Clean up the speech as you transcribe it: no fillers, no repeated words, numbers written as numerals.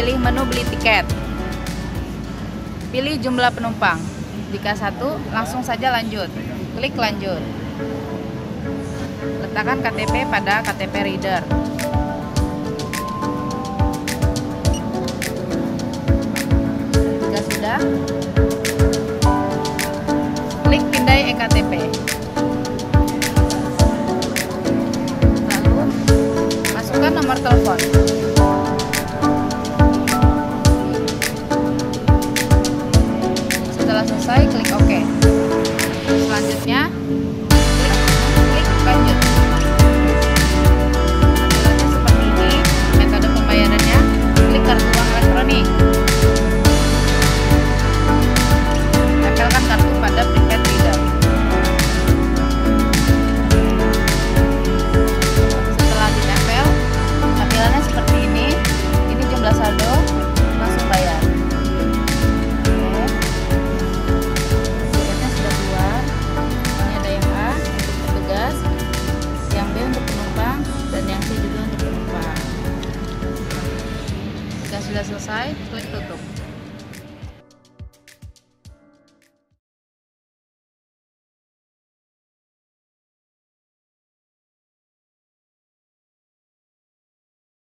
pilih menu beli tiket. Pilih jumlah penumpang. Jika 1, langsung saja lanjut. Klik lanjut. Letakkan KTP pada KTP reader. Jika sudah, klik pindai eKTP. Lalu, masukkan nomor telepon. Setelah selesai, klik OK. Selanjutnya, klik lanjut. Tampilannya seperti ini. Metode pembayarannya, klik kartu uang elektronik. Tempelkan kartu pada prepaid reader. Setelah ditempel, tampilannya seperti ini. Ini jumlah saldo, langsung bayar. Tiketnya sudah keluar. Ini ada yang A untuk petugas, yang B untuk penumpang, dan yang C juga untuk penumpang. Jika sudah selesai, klik tutup.